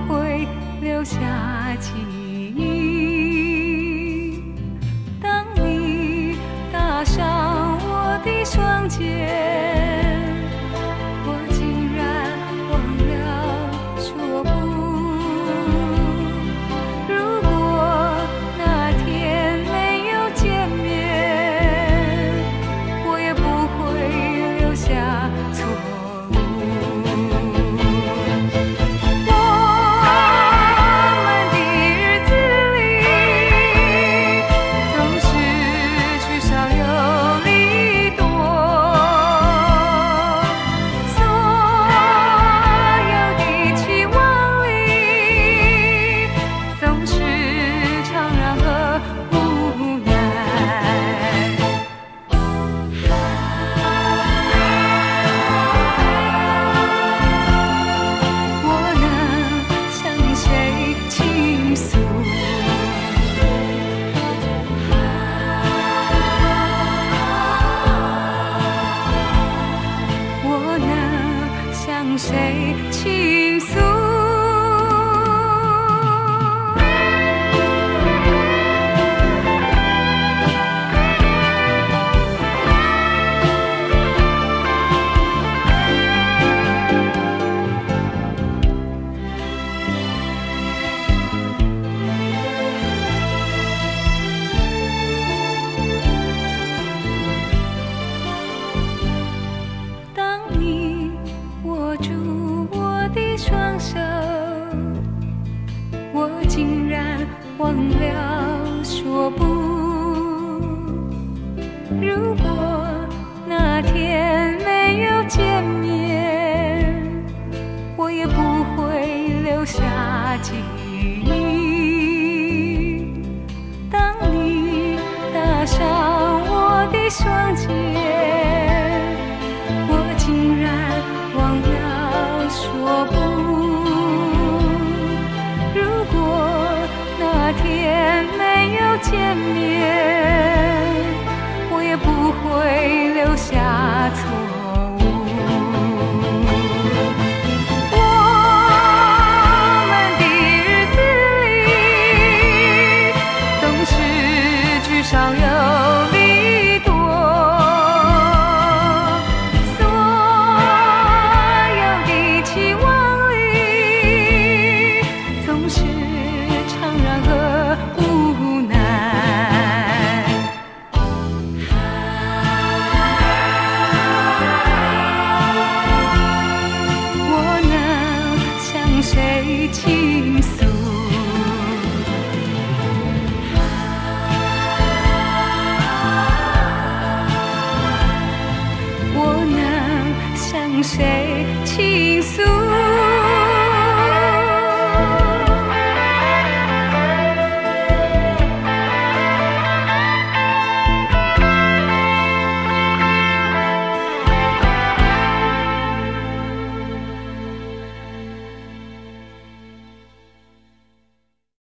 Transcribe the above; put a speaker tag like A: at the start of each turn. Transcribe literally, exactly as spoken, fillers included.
A: 会留下记忆。当你搭上我的双肩，我竟然忘了说不。如果那天没有见面，我也不会留下错误。向谁倾诉？当你握住我的双手，我竟然忘了说不。如果那天没有见面，我也不会留下记忆。当你搭上我的双肩，我竟然忘了说不。如果那天没有见面，我也不会留下错误。我们的日子里，总是聚少有离多。谁倾诉？我能向谁？